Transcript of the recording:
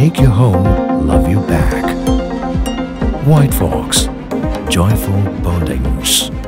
make your home love you back. White Fox, joyful bondings.